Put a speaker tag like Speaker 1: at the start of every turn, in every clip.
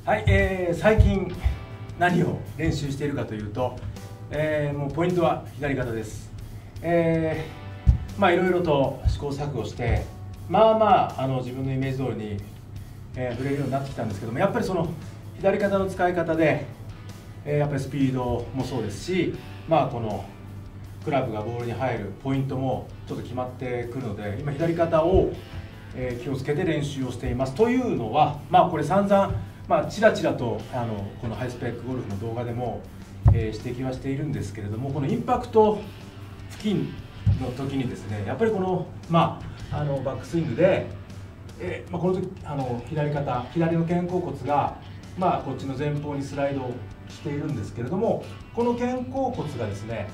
Speaker 1: はい、最近何を練習しているかというと、もうポイントは左肩です。いろいろと試行錯誤して自分のイメージ通りに、振れるようになってきたんですけども、やっぱりその左肩の使い方で、やっぱりスピードもそうですし、このクラブがボールに入るポイントもちょっと決まってくるので、今左肩を気をつけて練習をしています。というのは、これ散々ちらちらとこのハイスペックゴルフの動画でも、指摘はしているんですけれども、このインパクト付近の時にですね、やっぱりこのバックスイングで、この時左の肩甲骨がこっちの前方にスライドしているんですけれども、この肩甲骨がですね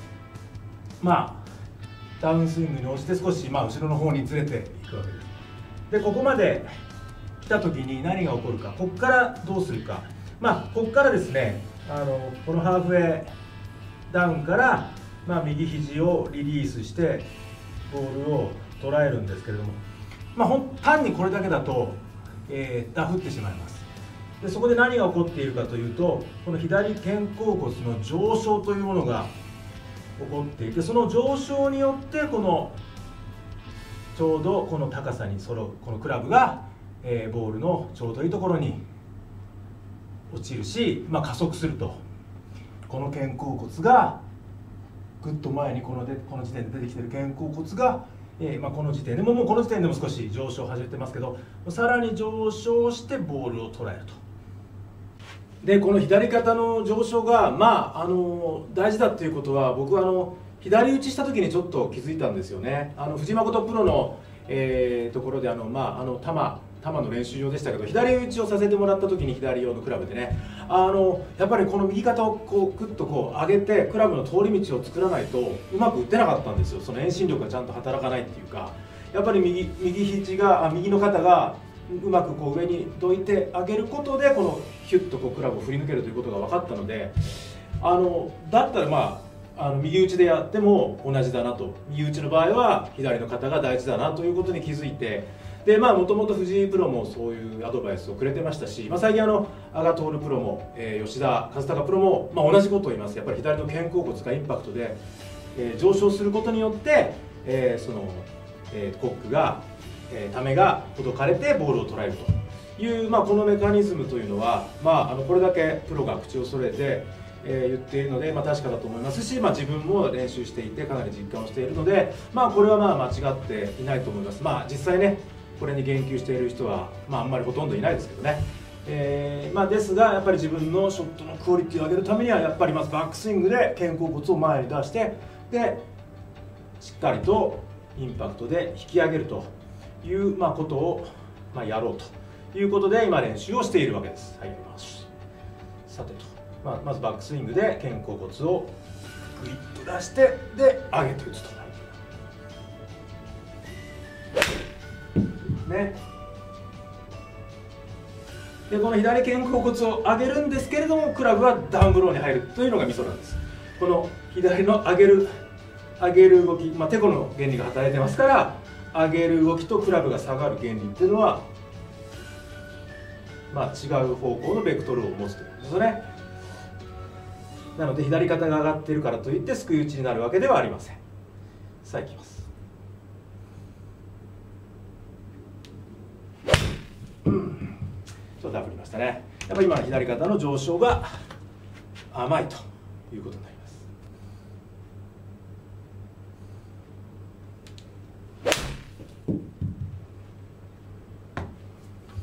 Speaker 1: ダウンスイングに応じて少し後ろの方にずれていくわけです。でここまで来た時に何が起こるか、ここからどうするか、ここからですねこのハーフウェイダウンから、右肘をリリースしてボールを捉えるんですけれども、単にこれだけだと、ダフってしまいます。でそこで何が起こっているかというと、この左肩甲骨の上昇というものが起こっていて、その上昇によってこのちょうどこの高さに揃うこのクラブが、ボールのちょうどいいところに落ちるし、加速すると、この肩甲骨がぐっと前にこの時点で出てきている肩甲骨が、この時点でもこの時点でも少し上昇を始めてますけど、さらに上昇してボールを捉えると。でこの左肩の上昇が大事だっていうことは、僕は左打ちした時にちょっと気づいたんですよね。藤井誠プロの、ところで球の練習場でしたけど、左打ちをさせてもらった時に左用のクラブでね、やっぱりこの右肩をグッと上げてクラブの通り道を作らないとうまく打てなかったんですよ。その遠心力がちゃんと働かないっていうか、やっぱり右の肩がうまく上にどいてあげることで、このヒュッとクラブを振り抜けるということが分かったので、だったら右打ちでやっても同じだなと、右打ちの場合は左の肩が大事だなということに気づいて、でもともと藤井プロもそういうアドバイスをくれてましたし、最近阿賀徹プロも、吉田和孝プロも、同じことを言います。やっぱり左の肩甲骨がインパクトで、上昇することによって、コックが、ためがほどかれてボールを捉えるという、このメカニズムというのは、これだけプロが口を揃えて、言っているので、確かだと思いますし、自分も練習していてかなり実感をしているので、これは間違っていないと思います。実際ねこれに言及している人は、あんまりほとんどいないですけどね、ですがやっぱり自分のショットのクオリティを上げるためには、やっぱりまずバックスイングで肩甲骨を前に出して、でしっかりとインパクトで引き上げるということをやろうということで今練習をしているわけです。はい、さてと、まずバックスイングで肩甲骨をグイッと出して、で上げて打つと。でこの左肩甲骨を上げるんですけれども、クラブはダウンブローに入るというのがミソなんです。この左の上げる動き、てこの原理が働いてますから、上げる動きとクラブが下がる原理っていうのは、違う方向のベクトルを持つということですよね。なので左肩が上がっているからといってすくい打ちになるわけではありません。さあいきます。ちょっとダブりましたね。やっぱり今左肩の上昇が甘いということになり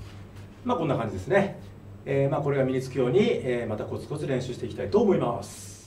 Speaker 1: ます。こんな感じですね。これが身につくように、またコツコツ練習していきたいと思います。